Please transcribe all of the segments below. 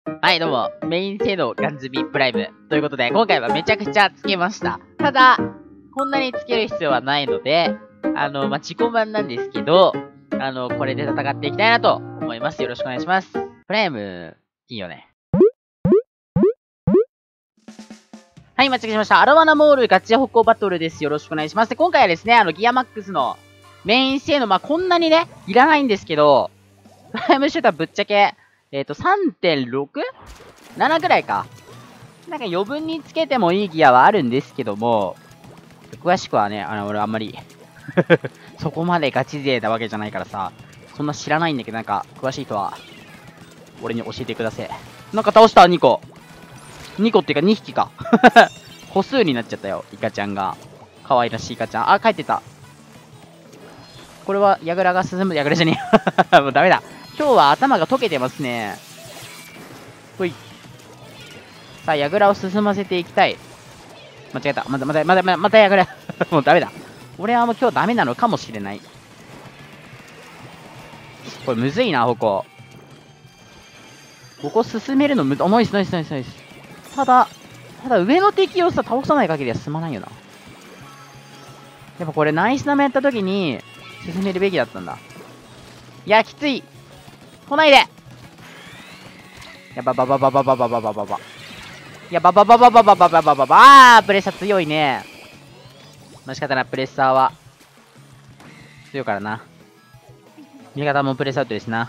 はい、どうも、メイン性能ガンズビプライム。ということで、今回はめちゃくちゃつけました。ただ、こんなにつける必要はないので、自己満なんですけど、これで戦っていきたいなと思います。よろしくお願いします。プライム、いいよね。はい、間違えました。アロワナモールガチ歩行バトルです。よろしくお願いします。で、今回はですね、ギアマックスのメイン性能、こんなにね、いらないんですけど、プライムシューターぶっちゃけ、3.6?7 ぐらいか。なんか余分につけてもいいギアはあるんですけども、詳しくはね、俺あんまりそこまでガチ勢なわけじゃないからさ、そんな知らないんだけど、なんか、詳しい人は、俺に教えてください。なんか倒した !2 個。2個っていうか2匹か。個数になっちゃったよ、イカちゃんが。可愛らしいイカちゃん。あ、帰ってた。これは、ヤグラが進む、ヤグラじゃねえ。もうダメだ。今日は頭が溶けてますね。ほい。さあ、ヤグラを進ませていきたい。間違えた。またヤグラ。もうダメだ。俺はもう今日ダメなのかもしれない。これむずいな、ここ。ここ進めるのナイス。ただ上の敵をさ、倒さない限りは進まないよな。やっぱこれナイスナメやった時に、進めるべきだったんだ。いや、きつい。来ないで。やば。あー、プレッシャー強いね。仕方ない、プレッシャーは。強いからな。味方もプレッシャー打ってるしな。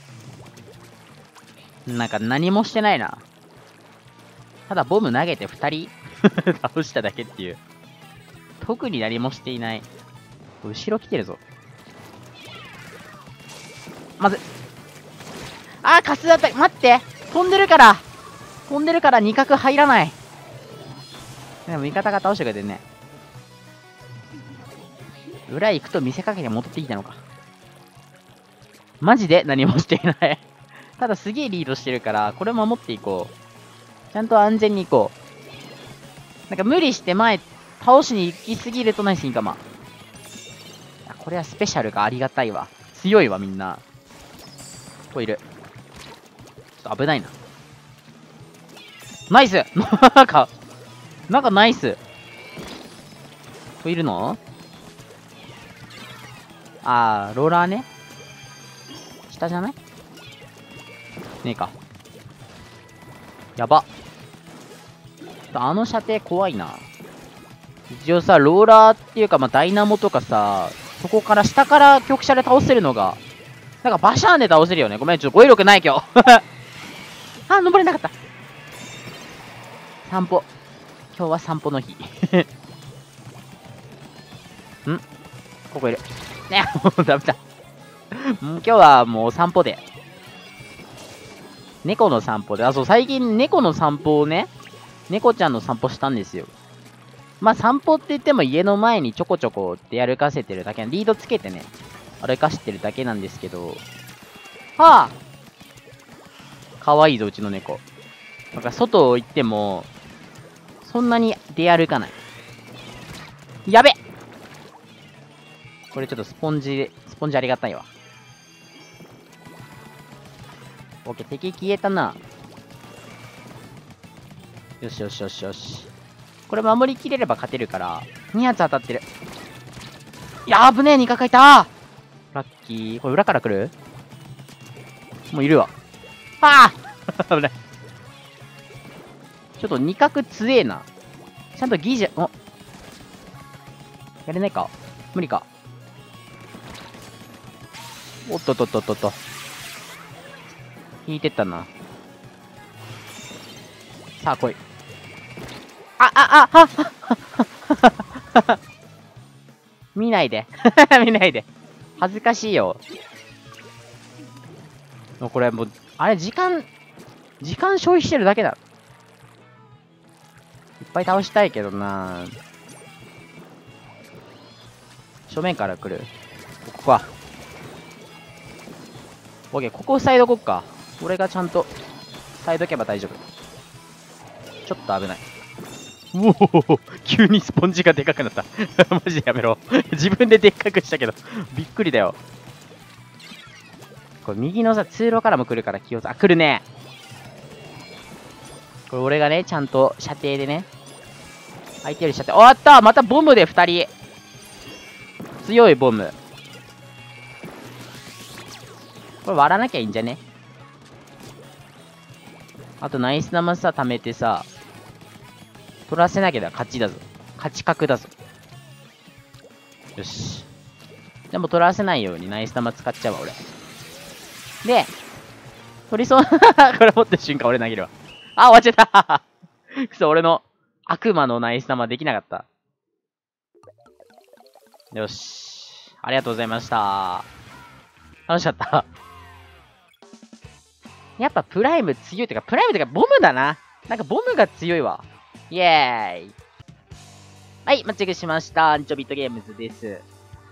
なんか何もしてないな。ただボム投げて2人倒しただけっていう。特に何もしていない。後ろ来てるぞ。まず。あー、カスだった。待って。飛んでるから2角入らない。でも味方が倒してくれてるね。裏行くと見せかけて戻ってきたのか。マジで何もしていない。ただすげえリードしてるから、これ守っていこう。ちゃんと安全に行こう。なんか無理して前、倒しに行きすぎるとナイスインカマ。これはスペシャルがありがたいわ。強いわ、みんな。ここいる。ちょっと危ないな。ナイスなんかナイス。ここいるの？あー、ローラーね。下じゃない？ねえか。やば。あの射程怖いな。一応さ、ローラーっていうか、ダイナモとかさ、そこから下から局射で倒せるのが、なんかバシャーンで倒せるよね。ごめん、ちょっと語彙力ない今日。あ、登れなかった。散歩。今日は散歩の日。ここいる。ね、もうダメだ。今日はもう散歩で。猫の散歩で。あ、そう、最近猫の散歩をね、猫ちゃんの散歩したんですよ。散歩って言っても家の前にちょこちょこって歩かせてるだけ、リードつけてね、歩かしてるだけなんですけど、はあ、かわいいぞ、うちの猫。なんか外行っても、そんなに出歩かない。やべ！これちょっとスポンジありがたいわ。オッケー、敵消えたな。よし。これ守りきれれば勝てるから、2発当たってる。いやー、危ねえ、2角いたー。ラッキー。これ裏から来る？もういるわ。ああ危ない。ちょっと2角強えな。ちゃんとギジャ、やれないか？無理か。おっと。引いてったな。さあ来い。見ないで。恥ずかしいよ。もうこれもう、あれ時間消費してるだけだ。いっぱい倒したいけどな。正面から来る。ここか。オッケー、ここ塞いどこっか。俺がちゃんと塞いどけば大丈夫。ちょっと危ない。おお、急にスポンジがでかくなった。マジでやめろ。自分ででっかくしたけど、びっくりだよ。これ右のさ、通路からも来るから気をつけ、来るね。 これ俺がね、ちゃんと射程でね、相手より射程、おっとまたボムで2人。強いボム。これ割らなきゃいいんじゃね？あとナイス玉さ、貯めてさ、取らせなきゃ勝ちだぞ。勝ち確だぞ。よし。でも取らせないようにナイス玉使っちゃうわ、俺。で、取りそう。これ持ってる瞬間俺投げるわ。あ、終わっちゃったくそ、俺の悪魔のナイス玉できなかった。よし。ありがとうございました。楽しかった。やっぱプライム強いというか、プライムというかボムだな。なんかボムが強いわ。イエーイ。はい、マッチングしました。アンチョビットゲームズです。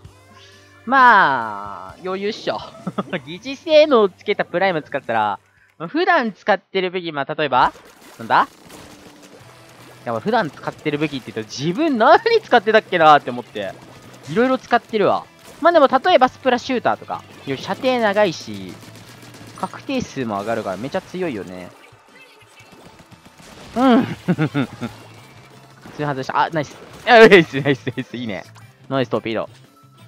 まあ、余裕っしょ。疑似性能をつけたプライム使ったら、普段使ってる武器、まあ、例えばなんだやば、普段使ってる武器って言うと、自分何使ってたっけなーって思って、いろいろ使ってるわ。まあでも、例えばスプラシューターとか、より射程長いし、確定数も上がるからめちゃ強いよね。うん。普通に外した。あ、ナイス。ナイス、ナイス、ナイス。いいね。ナイストーピード。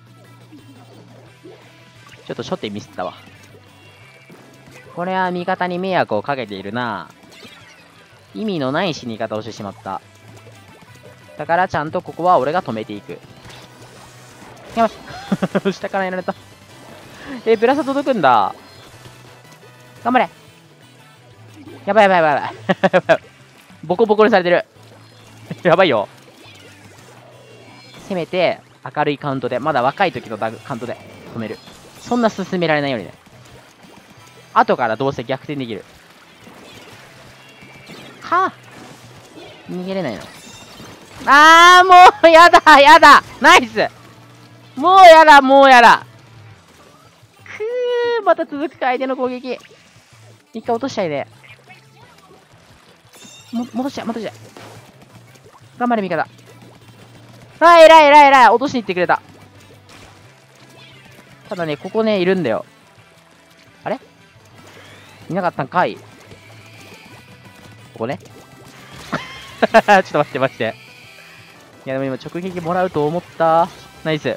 ちょっと初手ミスったわ。これは味方に迷惑をかけているな。意味のない死に方をしてしまった。だからちゃんとここは俺が止めていく。やばい。下からやられた。ブラサ届くんだ。頑張れ。やばいやばいやばいやばい。やばい。ボコボコにされてる。やばいよ。せめて、明るいカウントで、まだ若い時のカウントで止める。そんな進められないようにね。後からどうせ逆転できる。はあ、逃げれないの。あー、もうやだやだナイス。もうやだもうやだ。また続くか、相手の攻撃。一回落としちゃいで。戻しちゃ戻しちゃ頑張れ味方。あ、偉い偉い偉い。落としに行ってくれた。ただね、ここね、いるんだよ。あれいなかったんかい。ここね。ちょっと待って待って。いや、でも今直撃もらうと思った。ナイス。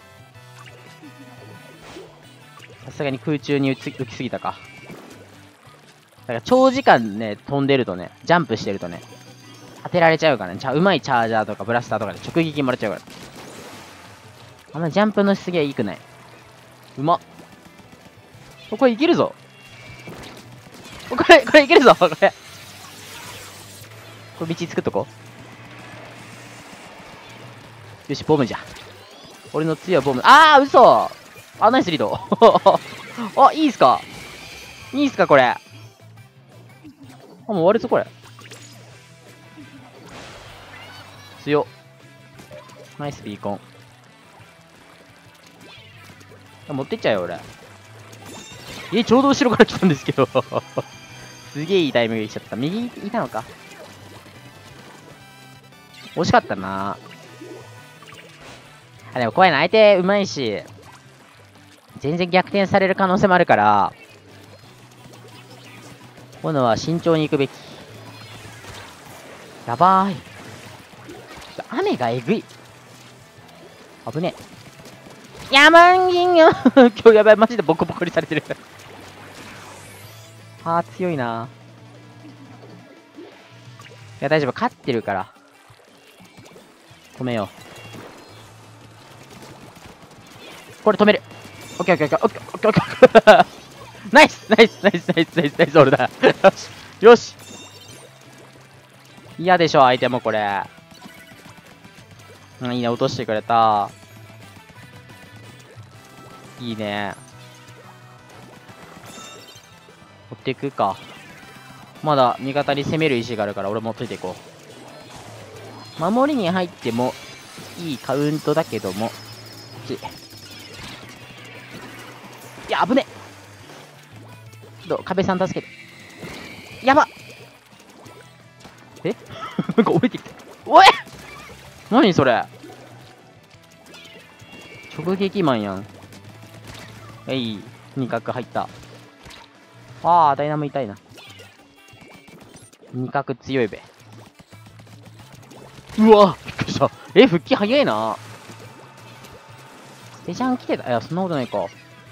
さすがに空中に浮きすぎたか。だから長時間ね、飛んでるとね、ジャンプしてるとね、当てられちゃうからね。うまいチャージャーとかブラスターとかで直撃もらっちゃうから。あんまジャンプのしすぎはいいくない。うまっ。これいけるぞ。これいけるぞ。これ道作っとこう。よし、ボムじゃ。俺の強いボム。あー、嘘。あ、ナイスリード。あ、いいっすかいいっすかこれ。あ、もう終わるぞ、これ。強っ。ナイスビーコン。持ってっちゃうよ、俺。ちょうど後ろから来たんですけど。すげえいいタイミングで来ちゃった。右にいたのか。惜しかったな。あ、でも怖いな。相手うまいし、全然逆転される可能性もあるから、今度は慎重に行くべき。やばーい。雨がえぐい。危ねえ。やばんぎんよ。今日やばい。マジでボコボコにされてる。あー、強いな。いや、大丈夫。勝ってるから。止めよう。これ止める。オッケーオッケーオッケーオッケーオッケーオッケー。ナイスナイスナイスナイスナイスナイス。俺だ。よし。よし。嫌でしょ、相手もこれ。いいね、落としてくれた。いいね。追っていくか。まだ味方に攻める意志があるから俺もついていこう。守りに入ってもいいカウントだけども。いや、危ねえ。壁さん助けて。やばなんか降りてきた。おい何それ直撃マンやん。二角入った。ああ、ダイナモ痛いな。 二角強いべ。うわびっくりした。復帰早いな。スペシャン来てた。いや、そんなことないか。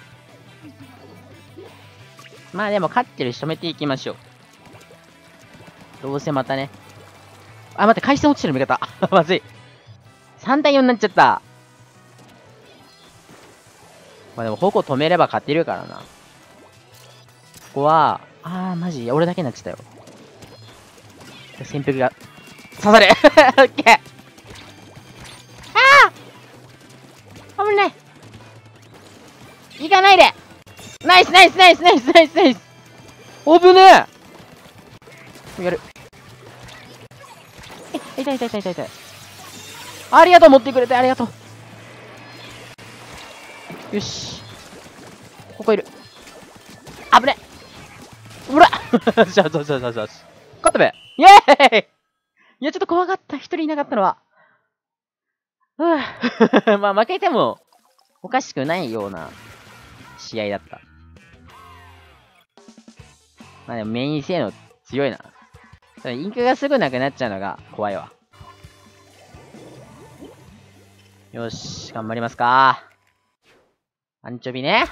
まあでも、勝ってるし止めていきましょう。どうせまたね。あ、待って、回線落ちてる味方。まずい。3対4になっちゃった。まあでも、矛止めれば勝てるからな。ここは、マジ俺だけになっちゃったよ。潜伏が、刺されオッケー。危ない。行かないで。ナイスナイスナイスナイスナイスナイス。危ねえ。やる。痛い痛い痛い痛い痛い。ありがとう、持ってくれてありがとう。よし。ここいる。危ねえ。うらじゃあ、そう。勝ったべ。イェーイ。いや、ちょっと怖かった。一人いなかったのは。まあ、負けてもおかしくないような試合だった。まあでもメイン性能強いな。インクがすぐなくなっちゃうのが怖いわ。よし、頑張りますか。アンチョビね。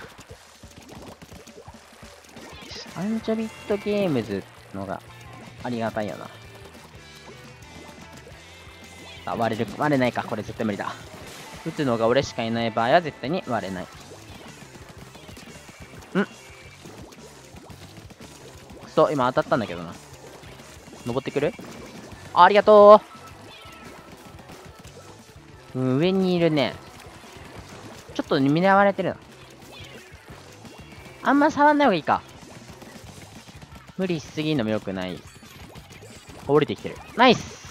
アンチョビットゲームズのがありがたいよな。割れないか。これ絶対無理だ。打つのが俺しかいない場合は絶対に割れない。そう、今当たったんだけどな。登ってくる？ありがとう。上にいるね。ちょっと狙われてるな。あんま触んない方がいいか。無理しすぎるのも良くない。降りてきてる。ナイス。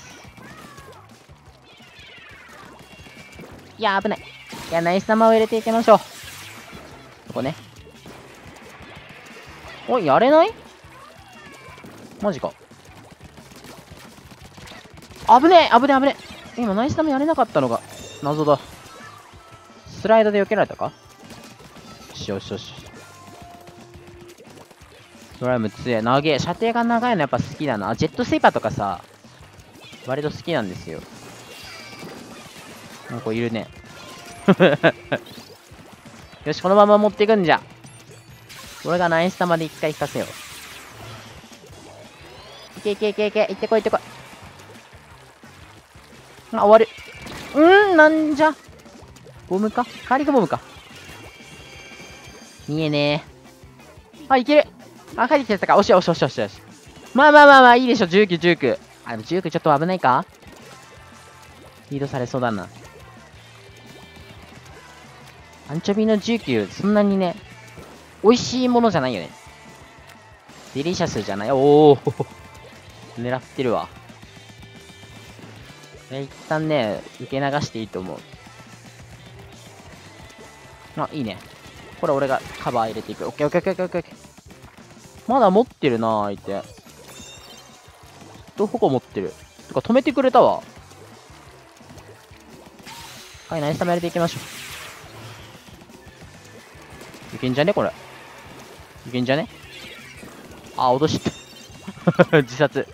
いや、危ない。いや、ナイス球を入れていきましょう。ここね。おい、やれない？マジか。危ねえ危ねえ危ねえ。今、ナイス球やれなかったのが謎だ。スライドで避けられたか？よし。ドラム強い。長え。射程が長いのやっぱ好きだな。ジェットスイーパーとかさ、割と好きなんですよ。なんかいるね。よし、このまま持っていくんじゃ。俺がナイス球で一回引かせよう。いけ。行ってこい。終わる。なんじゃ。ボムか？カーリングボムか。見えねえ。いける。帰ってきてたか。おし。まあ、いいでしょ。19。でも19ちょっと危ないか？リードされそうだな。アンチョビの19、そんなにね、美味しいものじゃないよね。デリシャスじゃない。おー狙ってるわ。一旦ね、受け流していいと思う。いいね。これ俺がカバー入れていく。オッケー。まだ持ってるな、相手。どこ持ってる。とか止めてくれたわ。はい、ナイスタメ入れていきましょう。いけんじゃねこれ。いけんじゃね？脅した。自殺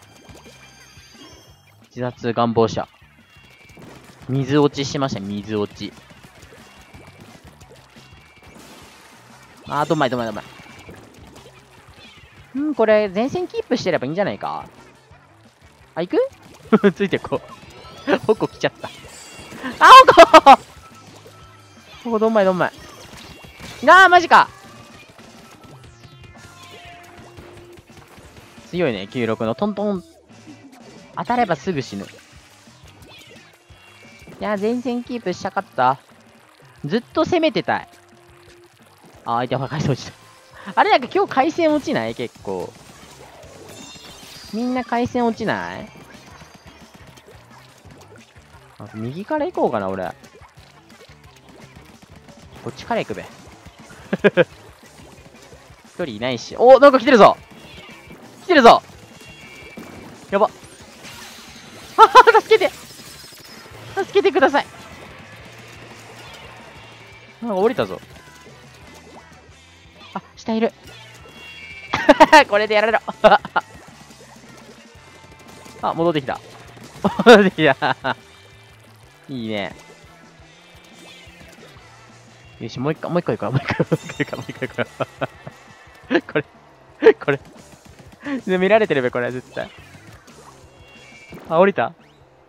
願望者。水落ちしました、水落ち。どんまい。これ、前線キープしてればいいんじゃないか？行くついてこう。ホコ来ちゃった。ホコどんまい。マジか。強いね、96のトントン。当たればすぐ死ぬ。いや、前線キープしたかった。ずっと攻めてたい。相手は回線落ちた。あれなんか今日回線落ちない？結構。みんな回線落ちない？右から行こうかな、俺。こっちから行くべ。一人いないし。なんか来てるぞやば。助けてください。なんか降りたぞ。下いる。これでやられろ。 あ、戻ってきた。戻ってきた。いいね。よし、もう一回行こう。もう一回行こう。これ。で見られてるべ、これ、絶対。あ、降りた。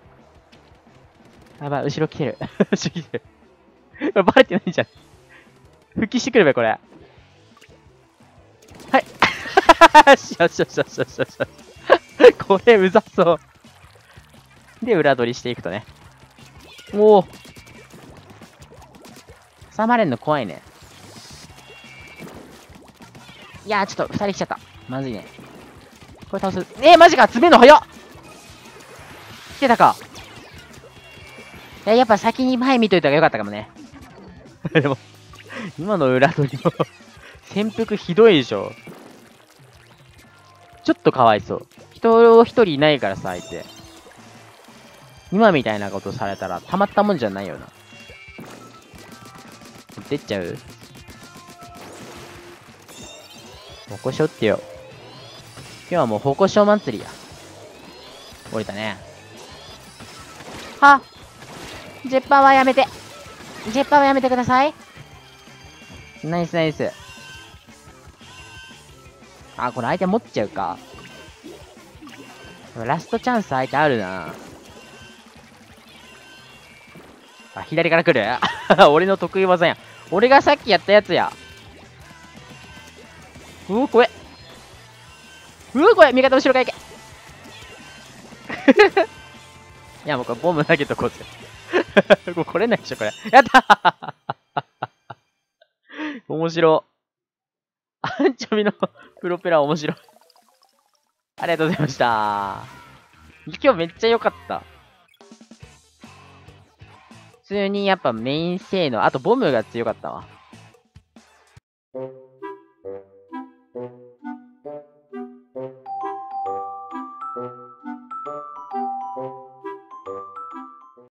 やばい、後ろ来てる。後ろ来てる。これバレてないじゃん。復帰してくるべ、これ。はい。よし。これ、うざそう。で、裏取りしていくとね。おお。挟まれんの怖いね。いやー、ちょっと、二人来ちゃった。まずいね。これ倒す。マジか、詰めんの早っ。来てたか。やっぱ先に前見といた方がよかったかもね。でも、今の裏取りの潜伏ひどいでしょ。ちょっとかわいそう。人一人いないからさ、相手。今みたいなことされたらたまったもんじゃないよな。出っちゃう？ほこしょってよ。今日はもうほこしょ祭りや。降りたね。はジェッパーはやめて。ジェッパーはやめてください。ナイス。あ、これ相手持っちゃうか。ラストチャンス相手あるな。あ、左から来る俺の得意技やん。俺がさっきやったやつや。怖え。怖え。味方後ろから行け。いや、もうこれボム投げとこうぜ。もう来れないでしょ、これ。やったー面白。アンチョビのプロペラ面白い。ありがとうございました。今日めっちゃ良かった。普通にやっぱメイン性能、あとボムが強かったわ。